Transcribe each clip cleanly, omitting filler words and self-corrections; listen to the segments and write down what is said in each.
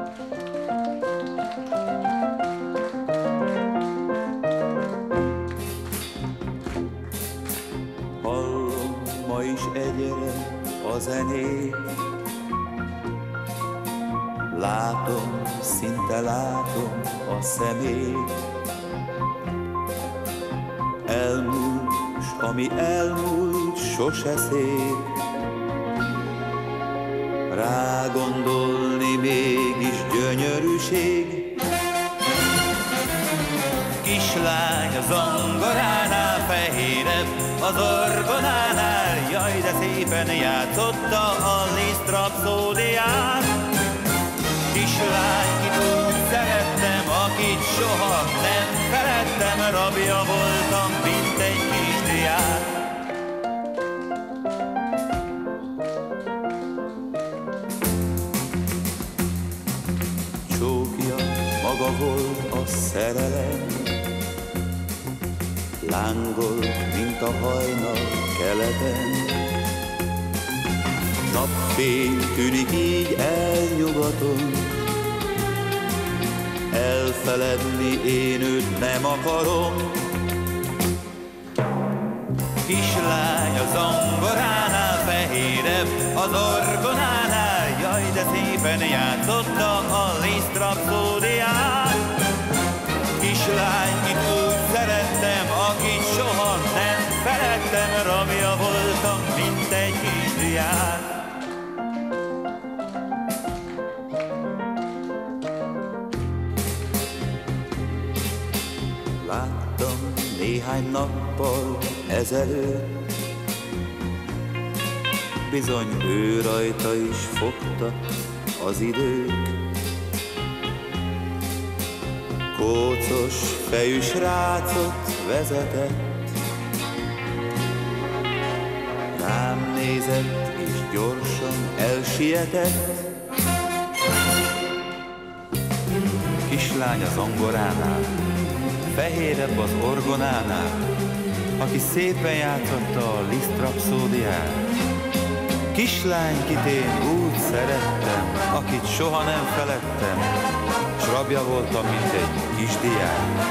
Hallom ma is egyre a zenét, látom, szinte látom a szemét. Elmúlt, s ami elmúlt, sose szép. Rágondolni mégis gyönyörűség. Kislány a zongoránál fehérebb, az orgonánál, jaj, de szépen játszotta a Liszt rapszódiát. Kislány, kit úgy szerettem, akit soha nem feledtem, rabja voltam, mint egy kisdiák. Csókja maga volt a szerelem, lángolt, mint a hajnal keleten. Napfény tűnik így elnyugaton, elfeledni én őt nem akarom. Kislány a zongoránál fehérebb, az orgonánál, jaj, de szépen játszotta a Liszt rapszódiát. Kislány, kit úgy szerettem, akit soha nem feledtem, rabja voltam, mint egy kisdiák. Láttam néhány nappal ezelőtt, bizony ő rajta is fogta az időt. Kócos fejű srácot vezetett, rám nézett és gyorsan elsietett. Kislány a zongoránál, fehérebb az orgonánál, aki szépen játszotta a Liszt rapszódiát. Kislány, kit én úgy szerettem, akit soha nem feledtem, s rabja voltam, mint egy kisdiák.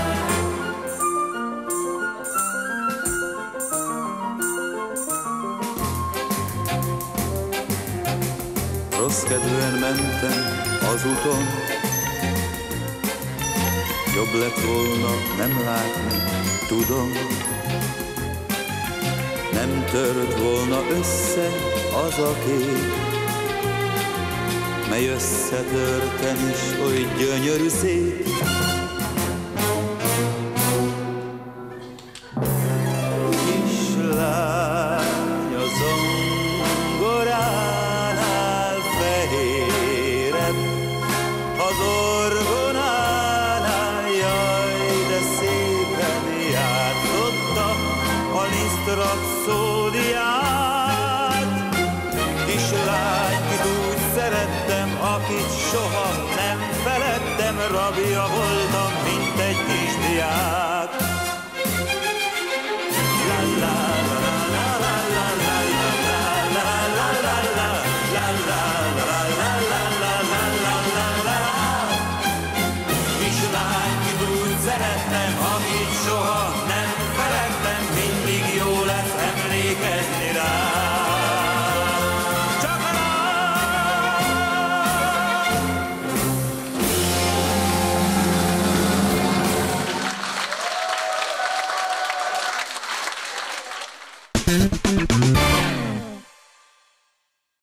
Rossz kedven mentem az úton, jobb lett volna nem látni, tudom. Nem tört volna össze az a kép, mely összetörten is oly gyönyörű szép. Kislány a zongoránál fehérebb, az orgonánál, jaj, de szépen játszotta a Liszt rapszódiát. Kislány, kit úgy szerettem, akit soha nem feledtem, rabja voltam, mint egy kisdiák. Kislány, kit úgy szerettem, akit soha nem feledtem, mindig jó lesz emlékezni rá. Csak rá!